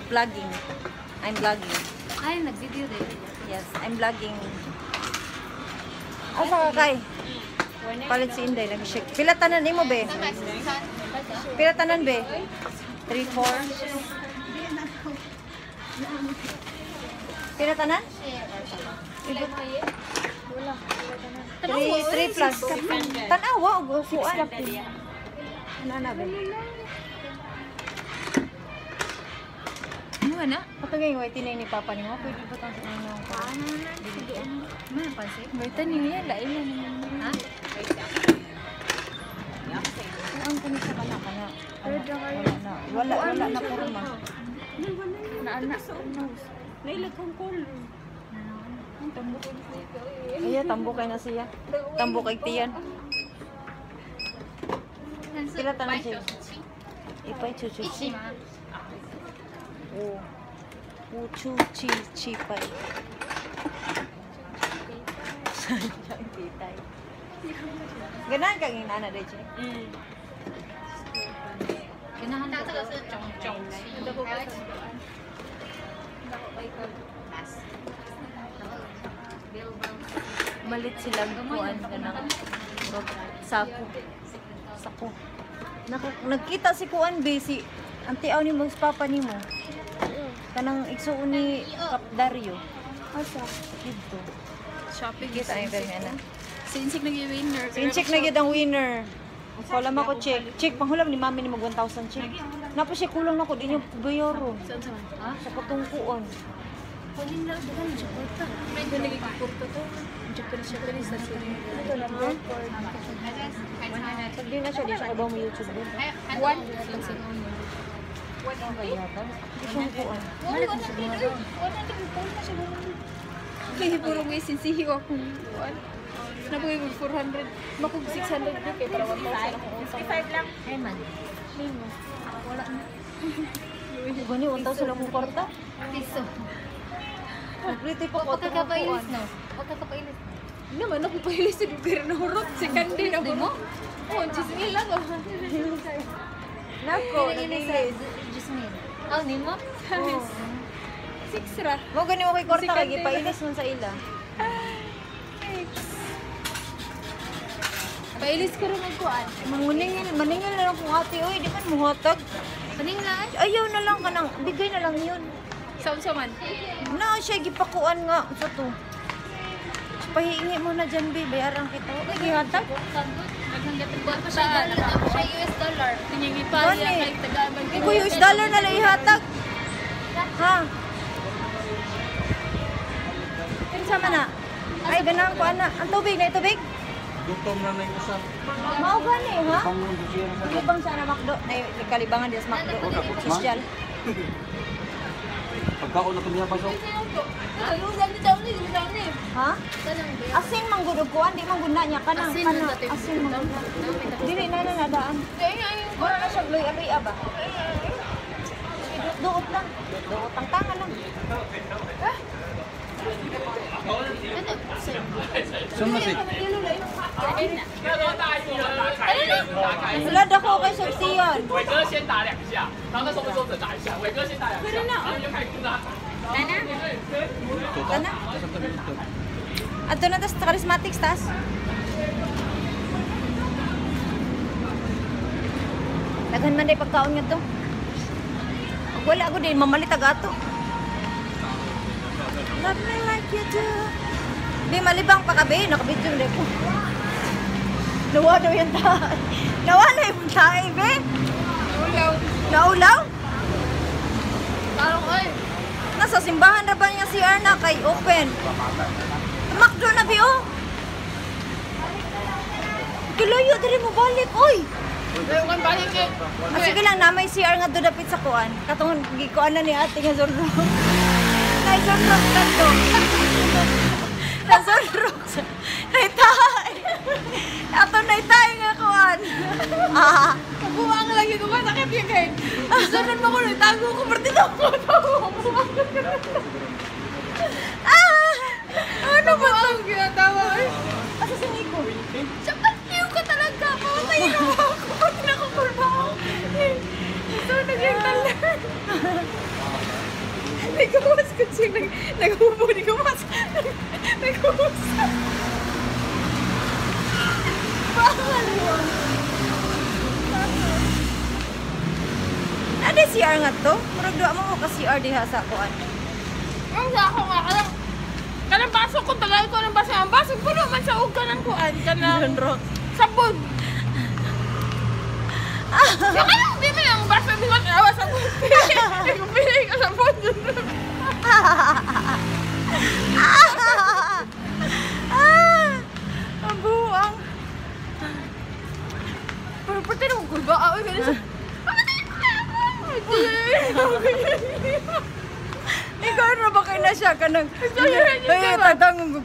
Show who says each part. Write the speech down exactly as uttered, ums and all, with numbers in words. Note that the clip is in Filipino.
Speaker 1: vlogging. I'm vlogging.
Speaker 2: Ay, nag-video din.
Speaker 1: Yes, I'm vlogging. Asa ka kay? Palit si Inday, nag-shake. Pila tanan ni mo, be? Pila tanan, be? three, four. Pila tanan? three, three plus. Tanawa, o kuan. Ano na, be?
Speaker 2: Ano na?
Speaker 1: Patugay yung white ni Papa ni mo. Pwede ba itong sa inyo?
Speaker 2: Ano na? Sige, ano? Ano pansin? May tanim yan. Lain na naman. Ha?
Speaker 1: Ang kani sa kana kana. Wala na. Wala wala na porma.
Speaker 2: Na anak.
Speaker 3: Nailag kong color.
Speaker 1: Iya tambo kay na siya. Tambo kay tiyan. Pila tanan siya? Ipay chuchuchi. Oh. Uchu chi chi pay. Ganahan kang inana de chi.
Speaker 3: Mm.
Speaker 2: Ganahan ka sa chong-chong.
Speaker 1: Malit sila kuan kanang sako. Sako. Naku, nagkita si kuan be si anti aw ni mo sa papa nimo. Kanang igsuon ni Kap Dario. Asa dito.
Speaker 2: Shopping
Speaker 1: Kita ay gani ana.
Speaker 2: Sinsik nag-winner.
Speaker 1: Sinchik na gyud ang winner. Wala man ko check. Check panghulam ni mami ni mag one thousand check. Napo siya kulong nako din yung bayaron.
Speaker 2: Saan saan? Ha?
Speaker 1: Sa katungkuan.
Speaker 2: Kunin na doon siya porta. Ito nagigipurta to. Japanese Japanese na siya.
Speaker 1: Ito lang ha? Pag di na siya, di siya kabaw mo YouTube din.
Speaker 2: One.
Speaker 1: One ang kayata. Katungkuan.
Speaker 2: Malit na siya mga. Wala na nagpurta siya. Kaya puro may sinsihiw akong kuan. Nabuhay mo four hundred. Makog six hundred din kaya para one thousand akong utang.
Speaker 3: fifty-five lang.
Speaker 2: Herman.
Speaker 1: Lima.
Speaker 2: Wala na.
Speaker 1: Gani, one thousand lang mong kwarta.
Speaker 2: Piso.
Speaker 1: Pretty pa ko.
Speaker 2: Pagkakapailis no? Pagkakapailis no?
Speaker 3: Naman ako pahili sa lugar na hurot. Second day na
Speaker 2: Di mo?
Speaker 3: Oh, chismil lang oh.
Speaker 1: Nako,
Speaker 2: Ini sa
Speaker 1: nagilis.
Speaker 2: Jasmine. Oh, ni mo?
Speaker 1: Oh.
Speaker 3: Six ra.
Speaker 1: Mo gani mo kay kwarta
Speaker 3: Second
Speaker 1: kay
Speaker 3: day
Speaker 1: gipailis man sa ila.
Speaker 3: Pailis ko rin magkuan.
Speaker 1: Manguningil, maningil na lang kung ate, oy, di man muhatag.
Speaker 2: Kaning nga.
Speaker 1: Ayaw na lang kanang, bigay na lang yun.
Speaker 3: Saan man?
Speaker 1: Na siya gipakuan nga sa to. Pahiingi mo na dyan, be, bayaran kita. Ay, gihatag.
Speaker 3: Naghanggatan ko
Speaker 2: Buwan pa
Speaker 3: sa
Speaker 2: siya dollar. Siya U S dollar.
Speaker 3: Tinyangi pa
Speaker 1: Gani.
Speaker 3: siya kay Tagalog.
Speaker 1: Ay, ko U S dollar na lang ihatag. Ha? Kinsa man na? Ay, ganahan ko, ana. Ang tubig na, tubig?
Speaker 4: Gutom na na yung usap.
Speaker 1: Mao gani, ha?
Speaker 4: Pangon ko siya sa
Speaker 1: Kalibang sana Macdo. Ay, kalibangan din sa Macdo. Social.
Speaker 4: pagkaon na tumiya pasok.
Speaker 3: Ano dami taon ni dami.
Speaker 1: Ha?
Speaker 2: Tanang ba?
Speaker 1: Asin manggod og kuan, di manggod na niya kanang
Speaker 2: Asin
Speaker 1: kana.
Speaker 2: man dati.
Speaker 1: Asin manggod na. Dili na na nadaan.
Speaker 3: Kaya nga yung
Speaker 1: Wala na siya gloy ari ba? Duot lang. Duot ang tanga lang.
Speaker 4: Sumasik.
Speaker 1: Wala dako kay Subsiyon.
Speaker 5: 伟哥先打两下，然后那时候收者打一下，伟哥先打两下，然后你就开始跟他。
Speaker 1: Kana? Ato na tas charismatics tas. Daghan man day pagkaon nga to. Wala ako din mamalit agato. Love me like you do. Di malibang pa kabe, nakabidyo na ko. Nawa daw yung tayo. Nawala yung tayo, be.
Speaker 3: ulaw.
Speaker 1: Naulaw?
Speaker 3: Parang ay.
Speaker 1: Nasa simbahan na ba niya si Arna kay open? Tumakdo na, be, oh. Kilayo, dali mo balik, oy.
Speaker 3: Ay, kan balik eh.
Speaker 1: Ah, sige lang, namay C R nga doon dapit sa kuan. Katong gikuan na ni ate nga zorro. Nay zorro kanto. Na zorro. Nay tay. Ato nay tay nga kuan. Ah,
Speaker 3: Kabuang lagi ko ba sakit yung kay. Susunod mo ko na tago ko partido ko.
Speaker 1: ah.
Speaker 3: Ano ba ang ginatawa eh?
Speaker 1: Asa si Nico?
Speaker 3: Sapat niyo ko talaga. Pamatay na ako. Nakukulba ako. So, naging talan.
Speaker 2: Nagawas ko siya. Nag naghubo ni gawas. Naghuwas.
Speaker 1: Bakal mo. Ano C R nga to? Murag doon mo mo ka C R diha sa kuan.
Speaker 2: Ang sa ako nga kanang kanang baso ko tagal ko ng baso. Ang baso puno man sa ug kanang kuan kanang sabon. Sa kanang di man ang baso di man awa sa sabon. Ikaw pili ka sabon.
Speaker 1: Ah! Ang buwang.
Speaker 2: Pero pati nung kulba ako ganun.
Speaker 1: Ikaw na ba kayo na siya ka nang...
Speaker 2: Exaggerate yung
Speaker 1: Ay,
Speaker 2: tama.
Speaker 1: tatangon ko